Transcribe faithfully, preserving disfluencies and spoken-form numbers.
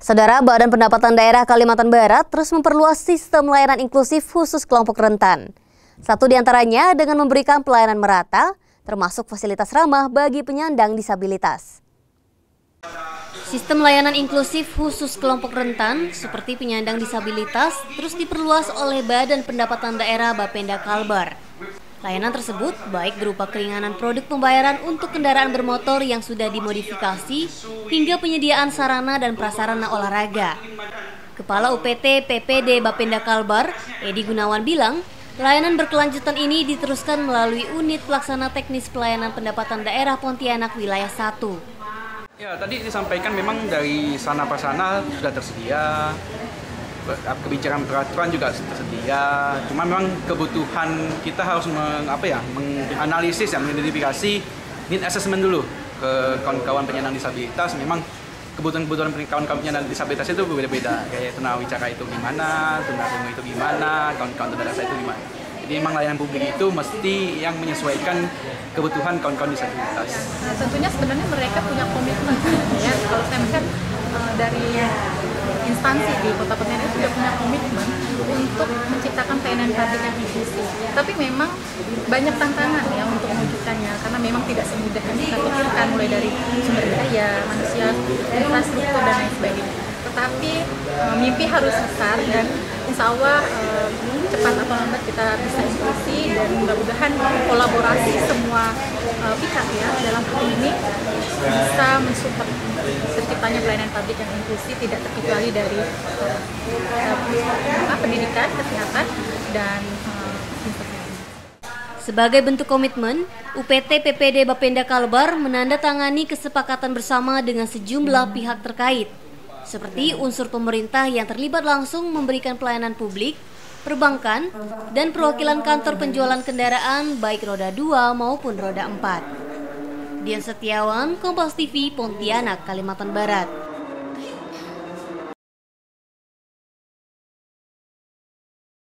Saudara, Badan Pendapatan Daerah Kalimantan Barat terus memperluas sistem layanan inklusif khusus kelompok rentan. Satu di antaranya dengan memberikan pelayanan merata, termasuk fasilitas ramah bagi penyandang disabilitas. Sistem layanan inklusif khusus kelompok rentan seperti penyandang disabilitas terus diperluas oleh Badan Pendapatan Daerah Bapenda Kalbar. Layanan tersebut baik berupa keringanan produk pembayaran untuk kendaraan bermotor yang sudah dimodifikasi hingga penyediaan sarana dan prasarana olahraga. Kepala U P T P P D Bapenda Kalbar, Edi Gunawan bilang, layanan berkelanjutan ini diteruskan melalui unit pelaksana teknis pelayanan pendapatan daerah Pontianak wilayah satu. Ya, tadi disampaikan memang dari sana prasarana sudah tersedia. Kebijakan peraturan juga tersedia, cuma memang kebutuhan kita harus meng, apa ya, menganalisis, ya, mengidentifikasi need assessment dulu ke kawan-kawan penyandang disabilitas. Memang kebutuhan-kebutuhan kawan-kawan penyandang disabilitas itu berbeda-beda, kayak tunawicara itu gimana, tunarungu itu gimana, kawan-kawan tunanetra itu gimana. Jadi memang layanan publik itu mesti yang menyesuaikan kebutuhan kawan-kawan disabilitas. Nah, tentunya sebenarnya mereka punya komitmen, ya. Kalau saya melihat uh, dari instansi di Kota Pontianak sudah punya komitmen untuk menciptakan pelayanan publik yang inklusif. Tapi memang banyak tantangan ya untuk mewujudkannya, karena memang tidak semudah yang kita pikirkan, mulai dari sumber daya, manusia, infrastruktur dan lain sebagainya. Tetapi uh, mimpi harus besar dan insya Allah uh, cepat atau lambat kita bisa inklusi, dan mudah-mudahan kolaborasi semua uh, pihak ya dalam hal ini bisa mensupport terciptanya pelayanan publik yang inklusif, tidak terkecuali dari uh, pendidikan, kesehatan, dan uh, Sebagai bentuk komitmen, U P T P P D Bapenda Kalbar menandatangani kesepakatan bersama dengan sejumlah pihak terkait, seperti unsur pemerintah yang terlibat langsung memberikan pelayanan publik, perbankan, dan perwakilan kantor penjualan kendaraan baik roda dua maupun roda empat. Dian Setiawan, Kompas T V, Pontianak, Kalimantan Barat.